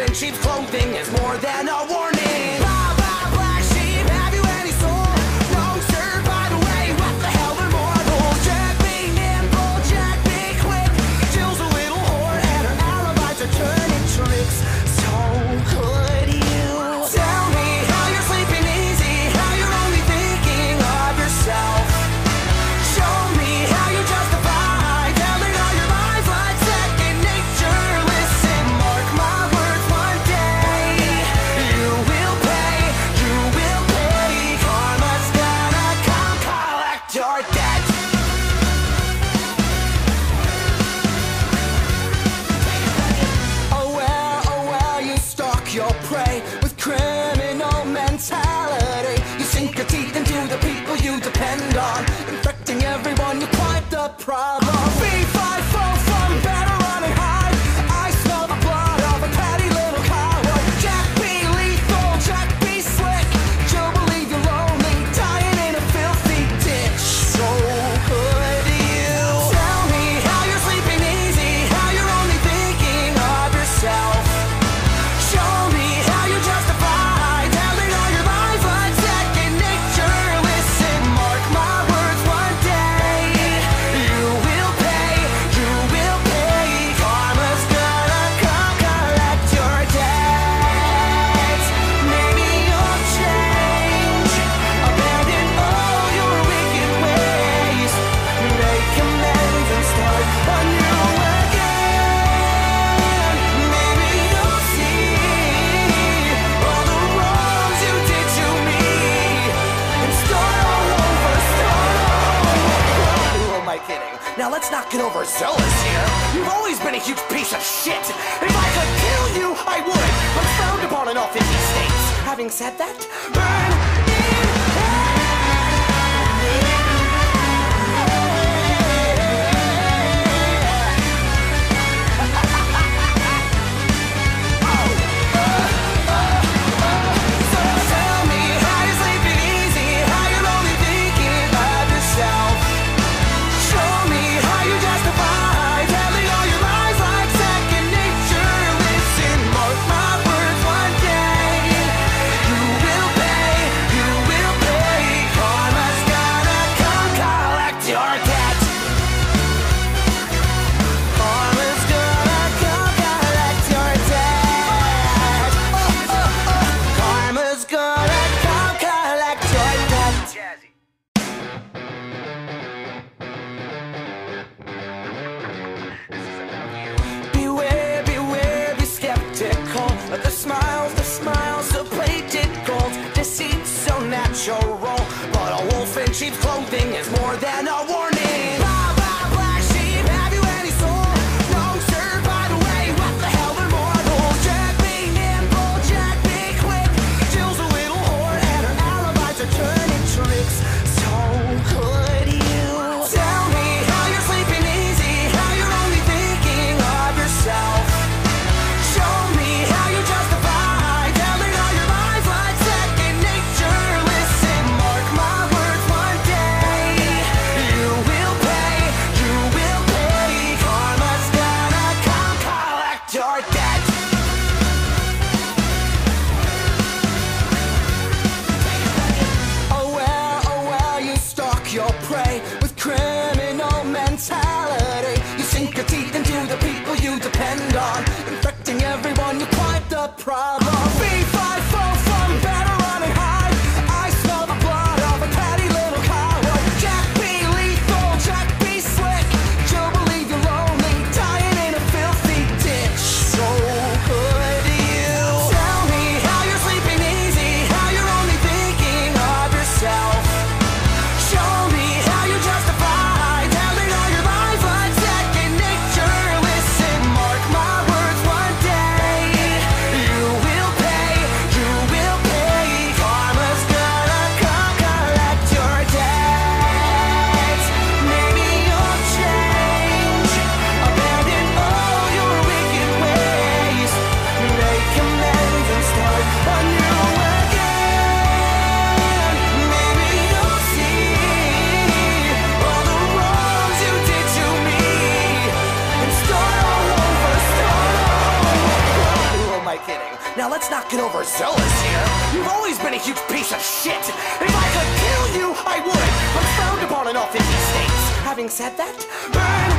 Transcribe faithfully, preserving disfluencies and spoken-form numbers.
in sheep's clothing is more than a warning. Blah, blah, black sheep, have you any soul? No, sir, by the way, what the hell, they're mortals. Jack be nimble, Jack be quick. Jill's a little whore and her alibis are turning tricks. So could you tell me how you're sleeping easy, how you're only thinking of yourself? Show me how you justify telling all your lies like second nature. Listen, mark my words, one day you will pay, you will pay. Karma's gonna come collect your debt. Oh well, oh well, you stalk your prey with criminal mentality. You sink your teeth into the people you depend on, infecting everyone, you're quite the problem. B five four from better run and hide. I smell the blood of a petty little coward. Jack be lethal, Jack be slick. You'll believe you're lonely, dying in a filthy ditch. So could you tell me how you're sleeping easy, how you're only thinking of yourself? Show me how you justify telling all your lies like second nature. Listen, mark my words, one day you will pay, you will pay. Karma's gonna come collect your debts. Maybe you'll change, abandon all your wicked ways, make amends and start anew again. Maybe you'll see all the wrongs you did to me and start all over, start all over. Who am I kidding? Now let's not get overzealous here. You've always been a huge piece of shit. If I could kill you, I would. I'm frowned upon in all fifty states. Having said that, burn in hell. So tell me how you're sleeping easy, how you're only thinking of yourself. Show me how you justify telling all your lies like second nature. Listen, mark my words, one day you will pay, you will pay. Karma's gonna come collect your debt. Karma's gonna come collect your debt. Oh, oh, oh. Karma's gonna come collect your debt. Beware, beware, be skeptical of the smiles, the smiles of plated gold. Deceit so natural, but a wolf in sheep's clothing is more than a warning. Blah, blah, black sheep, have you any soul? No, sir, by the way, what the hell, they're mortals. Jack be nimble, Jack be quick. Jill's a little whore and her alibis are turning tricks. So could you tell me how you're sleeping easy, how you're only thinking of yourself? Show me how you justify telling all your lies like second nature. Listen, mark my words, one day you will pay, you will pay. Karma's gonna come collect your debt. Oh well, oh well, you stalk your prey with criminal mentality. You sink your teeth into the people you depend on, infecting everyone, you're quite the problem. B five four from better run and hide. I smell the blood of a petty little coward. Jack be lethal, Jack be slick. You'll believe you're lonely, dying in a filthy ditch. So could you tell me how you're sleeping easy, how you're only thinking of yourself? Show me how you justify telling all your lies like second nature. Listen, mark my words, one day you will pay. now let's not get overzealous here. You've always been a huge piece of shit. If I could kill you, I would. I'm frowned upon in all fifty states. Having said that, burn